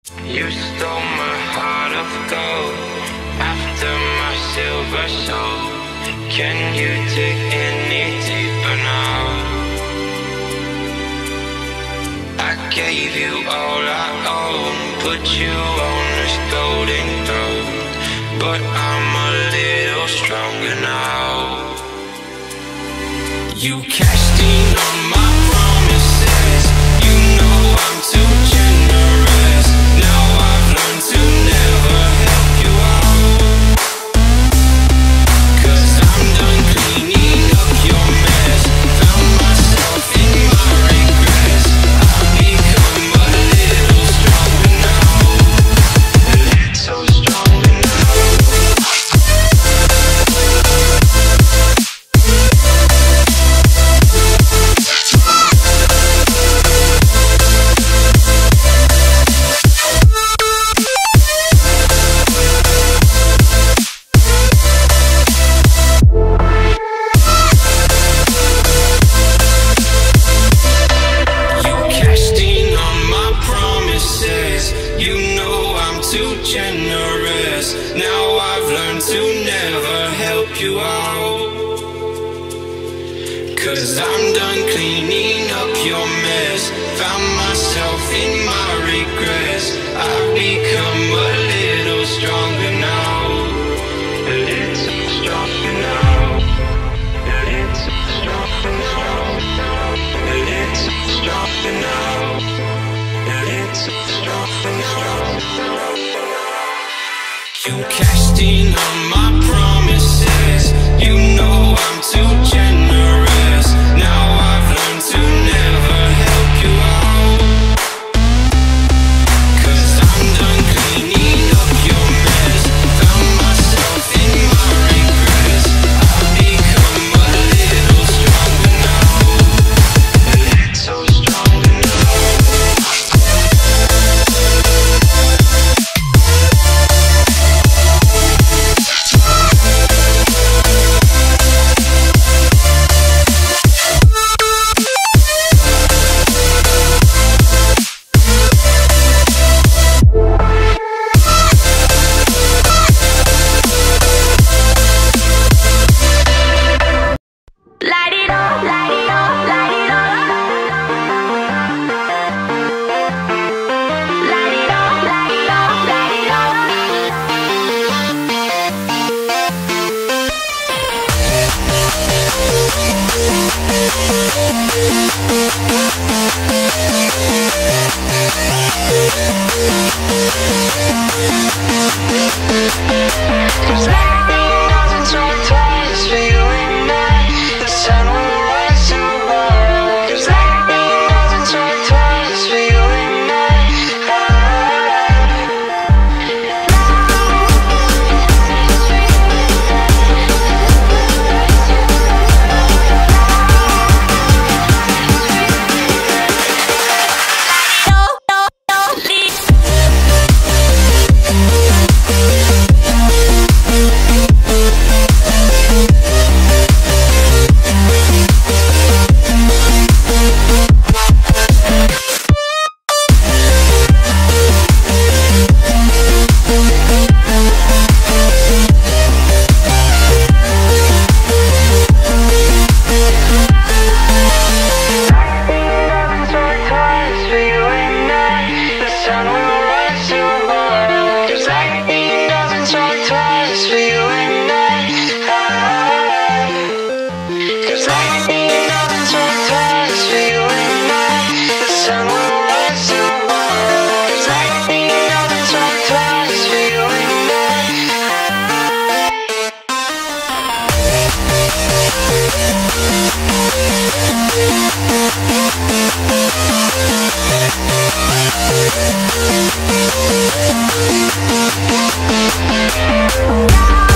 You stole my heart of gold after my silver soul. Can you dig any deeper now? I gave you all I own, put you on this golden throne, but I'm a little stronger now. You cashed in on my promises. You know I'm too generous. Now I've learned to never help you out, 'cause I'm done cleaning up your mess. Found myself in my regrets. I've become a little stronger now, a little stronger now. Generous. Now I've learned to never help you out, 'cause I'm done cleaning up your mess. Found myself in my regrets. I've become a little stronger now, a little stronger now, a little stronger now, a little stronger now, a little stronger now. You cashed in on my promises. You know I'm too generous. Now I've learned to never help you out, 'cause I'm done cleaning up your mess. Found myself in my regrets. I've become a little stronger now, a little stronger now. Yeah.